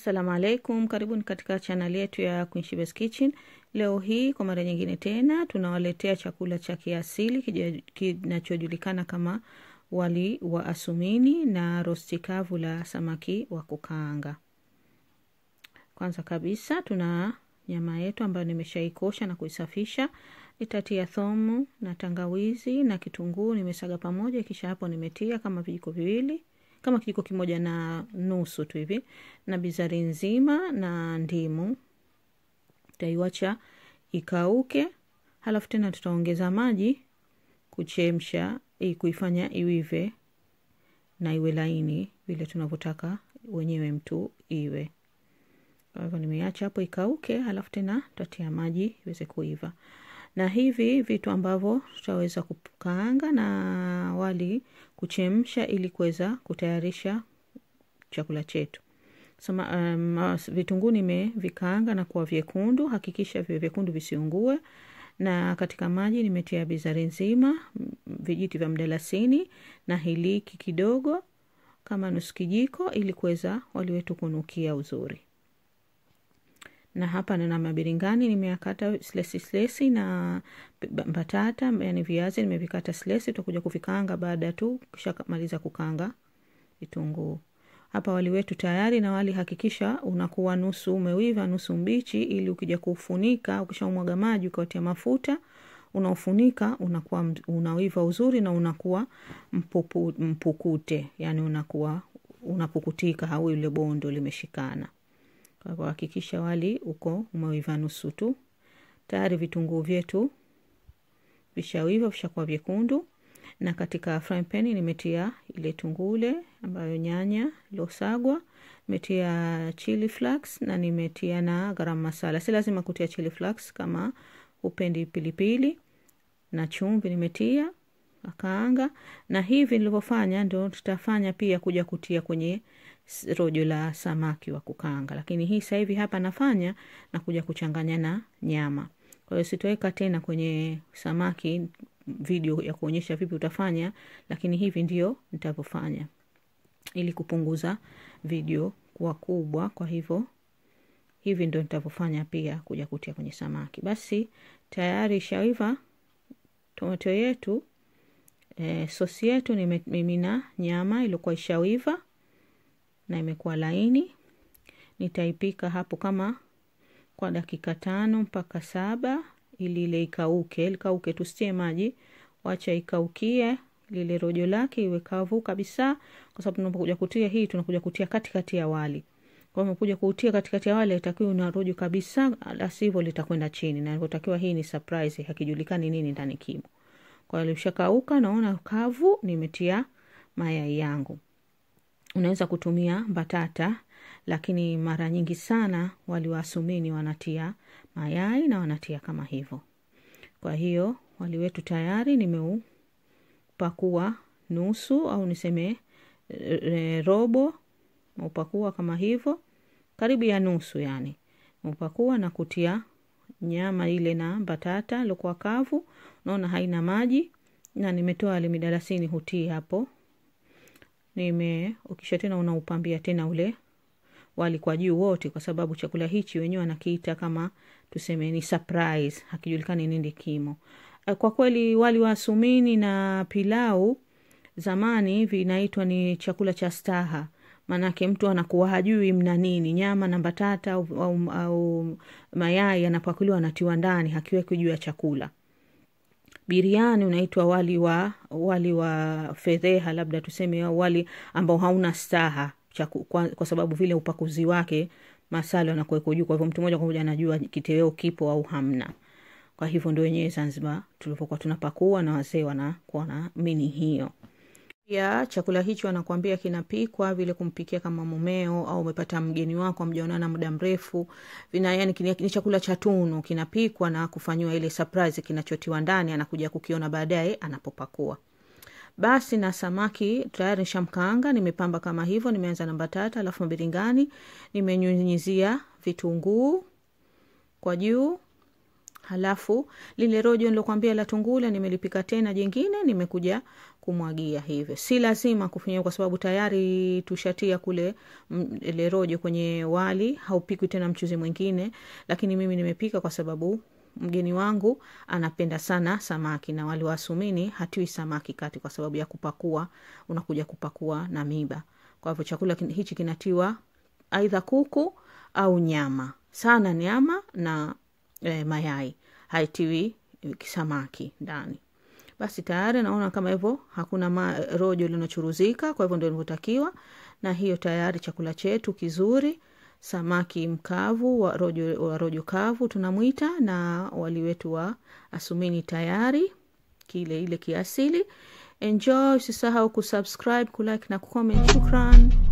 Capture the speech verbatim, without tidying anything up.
Assalamu alaikum, karibuni katika channel yetu ya Queen Sheba's Kitchen. Leo hii kwa mara nyingine tena tunawaletea chakula cha kiasili kinachojulikana kama wali wa asumini na rosti kavu la samaki wa kukaanga. Kwanza kabisa tuna nyama yetu ambayo nimeshaikosha na kuisafisha. Nitatia thomu na tangawizi na kitunguu nimesaga pamoja, kisha hapo nimetia kama vijiko viwili, kama kijiko kimoja na nusu tu hivi, na bizari nzima na ndimu. Tutaiacha ikauke, halafu tena tutaongeza maji kuchemsha ili kuifanya iwive na iwe laini vile tunavyotaka wenyewe mtu iwe. Kwa hivyo nimeacha hapo ikauke, halafu tena tutatia maji iweze kuiva. Na hivi vitu ambavyo tutaweza kukaanga na wali kuchemsha ili kuweza kutayarisha chakula chetu. Sema um, vitunguu nimevikaanga na kuwa vyekundu, hakikisha viwe vyekundu visiungue. Na katika maji nimetia bizari nzima, vijiti vya mdalasini na hiliki kidogo kama nusu kijiko ili kuweza wali wetu kunukia uzuri. Na hapa nina mabiringani nimeyakata slesi slesi, na batata yani viazi nimevikata slesi, tutakuja kuvikaanga baada tu kisha maliza kukaanga vitunguu. Hapa wali wetu tayari, na wali hakikisha unakuwa nusu umewiva nusu mbichi, ili ukija kufunika ukishamwaga maji ukatia mafuta unaofunika unakuwa unawiva uzuri na unakuwa mpupu, mpukute, yani unakuwa unapukutika, hawi ile bondo limeshikana. Kwa hivyo hakikisha wali uko umeiva nusu tu. Tayari vitunguu vyetu vishawiva, vishakuwa vyekundu. Na katika frying pan nimetia ile tungule ambayo nyanya losagwa, nimetia chili flakes na nimetia na garam masala. Si lazima kutia chili flakes kama upendi pilipili, na chumvi nimetia akaanga. Na hivi nilivyofanya ndio tutafanya pia kuja kutia kwenye rojo la samaki wa kukaanga, lakini hii sasa hivi hapa nafanya na kuja kuchanganya na nyama. Kwa hiyo sitoweka tena kwenye samaki video ya kuonyesha vipi utafanya, lakini hivi ndio nitavofanya ili kupunguza video kuwa kubwa. Kwa hivyo hivi ndio nitavofanya pia kuja kutia kwenye samaki. Basi tayari shaiva tomato yetu, e, sosi yetu nimemimina nyama iliyokuwa ishawiva na imekuwa laini. Nitaipika hapo kama kwa dakika tano mpaka saba ili ile ikauke, ikauke tusitie maji, wacha ikaukie lile rojo lake iwe kavu kabisa, kwa sababu tunapokuja kutia hii tunakuja kutia katikati ya wali. Kwa hiyo kuja kutia katikati ya wali itakiwa una rojo kabisa, asivyo litakwenda chini, na inatakiwa hii ni surprise, hakijulikani nini ndani kimo. Kwa hiyo ushakauka, naona kavu, nimetia mayai yangu. Unaweza kutumia batata, lakini mara nyingi sana wali wa asumini wanatia mayai na wanatia kama hivyo. Kwa hiyo wali wetu tayari nimeupakua nusu au niseme e, robo, upakua kama hivyo, karibu ya nusu yani. Upakua na kutia nyama ile na batata lokuwa kavu, naona haina maji, na nimetoa ile midalasini hutii hapo. Nime ukisha tena unaupambia tena ule wali kwa juu wote, kwa sababu chakula hichi wenyewe wanakiita kama tuseme ni surprise, hakijulikani nini kimo. Kwa kweli wali wa asumini na pilau zamani vinaitwa ni chakula cha staha, manake mtu anakuwa hajui mna nini, nyama na batata au, au, au mayai yanapakuliwa anatiwa ndani, hakiweki juu ya chakula. Biriani unaitwa wali wa wali wa fedheha, labda tuseme, au wali ambao hauna staha chaku, kwa, kwa sababu vile upakuzi wake masala yanakuwa juu, kwa hivyo mtu mmoja kwa mmoja anajua kitoweo kipo au hamna. Kwa hivyo ndio wenyewe Zanzibar tulipokuwa tunapakua na wazee wanakuwa na mini hiyo. Pia chakula hicho anakuambia kinapikwa vile kumpikia kama mumeo au umepata mgeni wako mjaonana muda mrefu. Vina yani ni chakula cha tunu, kinapikwa na kufanywa ile surprise, kinachotiwa ndani anakuja kukiona baadaye anapopakua. Basi na samaki tayari nishamkaanga, nimepamba kama hivyo, nimeanza na batata, alafu mbiringani nimenyunyizia vitunguu kwa juu. Halafu lile rojo nilokuambia la tungula nimelipika tena jingine, nimekuja kumwagia hivyo. Si lazima kufanya kwa sababu tayari tushatia kule ile rojo kwenye wali, haupikwi tena mchuzi mwingine, lakini mimi nimepika kwa sababu mgeni wangu anapenda sana samaki, na wali wa asumini hatiwi samaki kati kwa sababu ya kupakua, unakuja kupakua na miba. Kwa hivyo chakula hichi kinatiwa aidha kuku au nyama. Sana nyama na e, mayai. Haitiwi samaki ndani. Basi tayari naona kama hivyo hakuna ma, rojo linachuruzika, kwa hivyo ndio inavyotakiwa. Na hiyo tayari chakula chetu kizuri, samaki mkavu wa rojo, wa rojo kavu tunamuita, na wali wetu wa asumini tayari kile ile kiasili. Enjoy, usisahau kusubscribe, kulike na kucomment. Shukran.